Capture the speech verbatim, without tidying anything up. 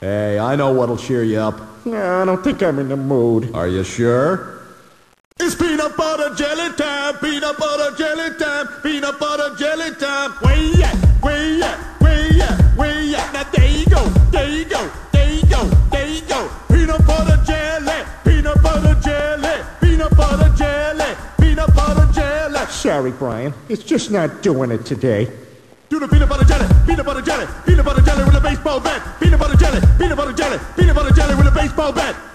Hey, I know what'll cheer you up. No, I don't think I'm in the mood. Are you sure? It's peanut butter jelly time, peanut butter jelly time, peanut butter jelly time. Where you at? Where you at? Where you at? Where you at? Now there you go, there you go, there you go, there you go. Peanut butter jelly, peanut butter jelly, peanut butter jelly, peanut butter jelly. Sorry, Brian. It's just not doing it today. Do the peanut butter jelly, peanut butter jelly, peanut butter jelly with a baseball bat. Peanut butter jelly, peanut butter jelly, peanut butter jelly with a baseball bat.